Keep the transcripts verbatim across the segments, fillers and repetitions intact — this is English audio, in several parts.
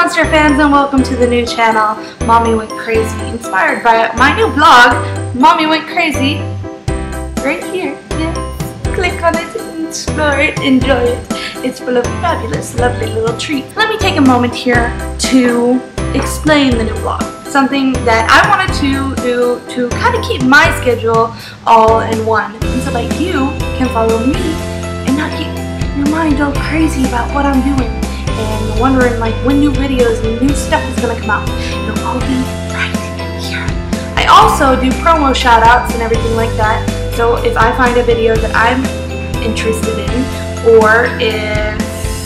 monster fans, and welcome to the new channel, Mommy Went Crazy, inspired by my new blog, Mommy Went Crazy, right here. Yes, click on it, explore it, enjoy it. It's full of fabulous, lovely little treats. Let me take a moment here to explain the new blog. Something that I wanted to do to kind of keep my schedule all in one, and so that you can follow me and not get your mind all crazy about what I'm doing and wondering like when new videos and new stuff is gonna come out. It'll all be right here. I also do promo shout outs and everything like that. So if I find a video that I'm interested in, or if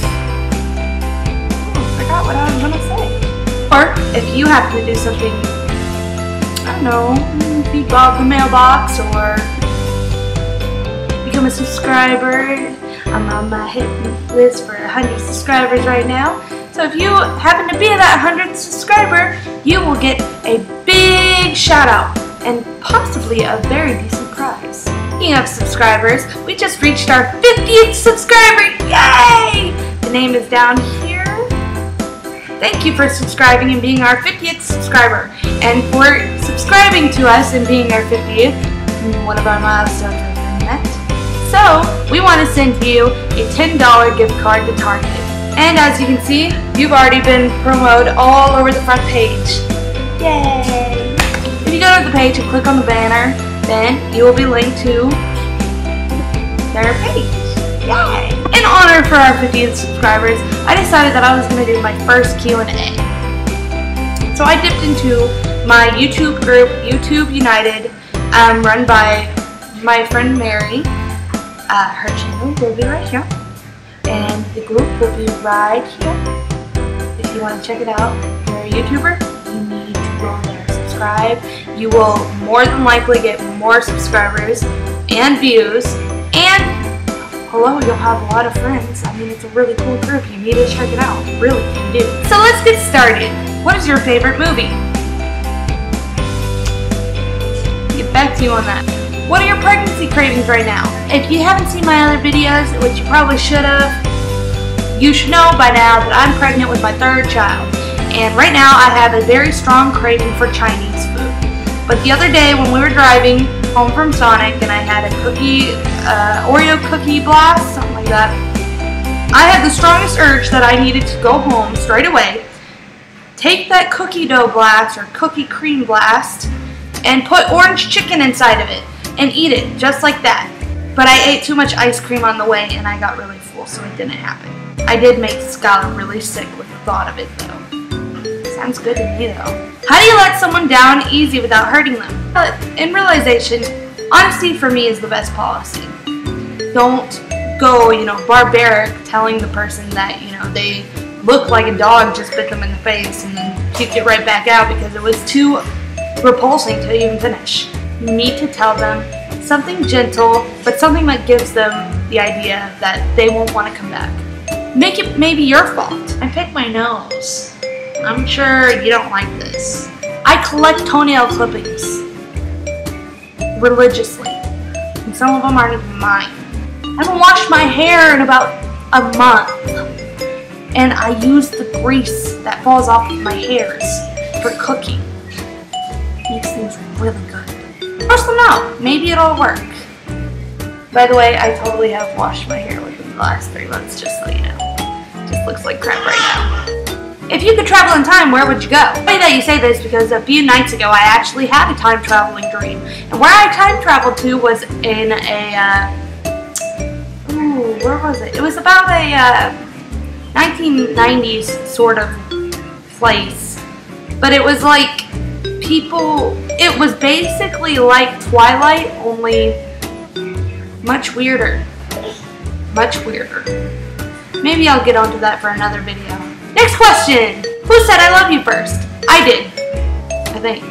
oh, I forgot what I was gonna say. Or if you happen to do something, I don't know, if you log the mailbox or become a subscriber. I'm on my hit list for one hundred subscribers right now. So if you happen to be that one hundredth subscriber, you will get a big shout out and possibly a very decent prize. Speaking of subscribers, we just reached our fiftieth subscriber. Yay! The name is down here. Thank you for subscribing and being our fiftieth subscriber. And for subscribing to us and being our fiftieth, one of our milestones has been met. So, we want to send you a ten dollar gift card to Target. And as you can see, you've already been promoted all over the front page. Yay! If you go to the page and click on the banner, then you will be linked to their page. Yay! In honor for our fiftieth subscribers, I decided that I was going to do my first Q and A. So I dipped into my YouTube group, YouTube United, um, run by my friend Mary. Uh, her channel will be right here, and the group will be right here. If you want to check it out, if you're a YouTuber, you need to go there, subscribe. You will more than likely get more subscribers and views, and hello, you'll have a lot of friends. I mean, it's a really cool group. You need to check it out. Really, you do. So let's get started. What is your favorite movie? Get back to you on that. What are your pregnancy cravings right now? If you haven't seen my other videos, which you probably should have, you should know by now that I'm pregnant with my third child. And right now I have a very strong craving for Chinese food. But the other day when we were driving home from Sonic and I had a cookie, uh, Oreo cookie blast, something like that, I had the strongest urge that I needed to go home straight away, take that cookie dough blast or cookie cream blast, and put orange chicken inside of it and eat it just like that. But I ate too much ice cream on the way and I got really full, so it didn't happen. I did make Skylar really sick with the thought of it though. Sounds good to me though. How do you let someone down easy without hurting them? In realization, honesty for me is the best policy. Don't go, you know, barbaric telling the person that, you know, they look like a dog just bit them in the face and then kicked it right back out because it was too repulsing to even finish. You need to tell them something gentle, but something that gives them the idea that they won't want to come back. Make it maybe your fault. I pick my nose. I'm sure you don't like this. I collect toenail clippings religiously, and some of them aren't even mine. I haven't washed my hair in about a month, and I use the grease that falls off of my hairs for cooking. Makes things really good. Roast them out. Maybe it'll work. By the way, I totally have washed my hair within the last three months, just so you know. It just looks like crap right now. If you could travel in time, where would you go? Funny that you say this because a few nights ago I actually had a time traveling dream. And where I time traveled to was in a, uh, ooh, where was it? It was about a uh, nineteen nineties sort of place. But it was like people, it was basically like Twilight, only much weirder. Much weirder. Maybe I'll get onto that for another video. Next question! Who said I love you first? I did. I think.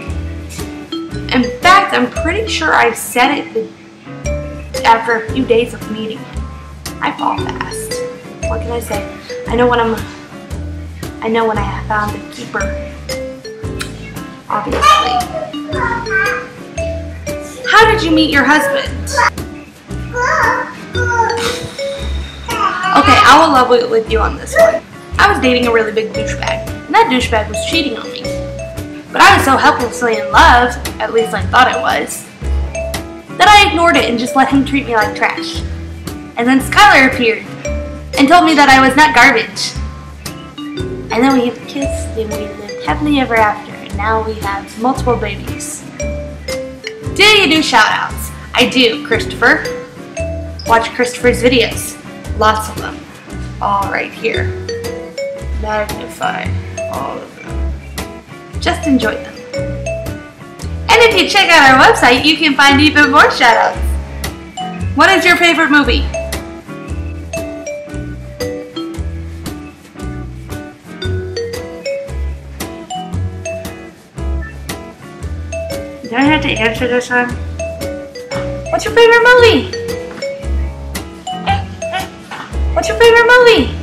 In fact, I'm pretty sure I said it the, after a few days of meeting him. I fall fast. What can I say? I know when I'm, I know when I have found a keeper. Obviously. How did you meet your husband? Okay, I will level it with you on this one. I was dating a really big douchebag. and that douchebag was cheating on me. But I was so helplessly in love, at least I thought I was, that I ignored it and just let him treat me like trash. And then Skylar appeared and told me that I was not garbage. And then we kissed and we lived happily ever after, and now we have multiple babies. Do you do shoutouts? I do, Christopher. Watch Christopher's videos. Lots of them. All right here. Magnify all of them. Just enjoy them. And if you check out our website, you can find even more shoutouts. What is your favorite movie? Do I have to answer this one? What's your favorite movie? What's your favorite movie?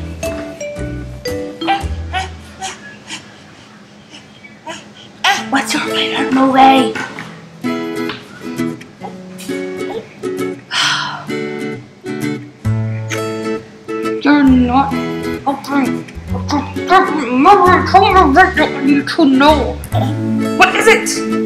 What's your favorite movie? You're not okay. Remember, tell me what I need to know. What is it?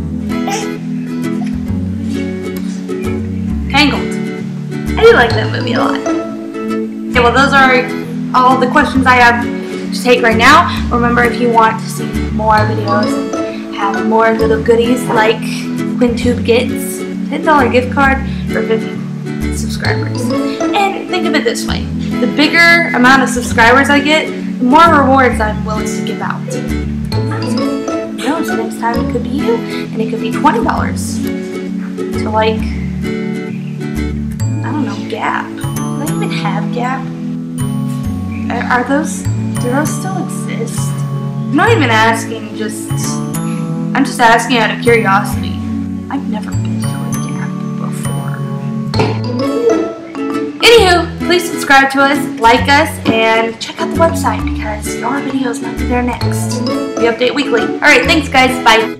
Tangled. I do like that movie a lot. Okay, well those are all the questions I have to take right now. Remember, if you want to see more videos and have more little goodies like Quintube gets, ten dollar gift card for fifty subscribers. And think of it this way, the bigger amount of subscribers I get, the more rewards I'm willing to give out. So, who knows, next time it could be you, and it could be twenty dollars to like, I don't know, Gap. Do they even have Gap? Are, are those, do those still exist? I'm not even asking, just, I'm just asking out of curiosity. I've never been to a Gap before. Anywho, please subscribe to us, like us, and check out the website because your videos might be there next. We update weekly. Alright, thanks guys, bye.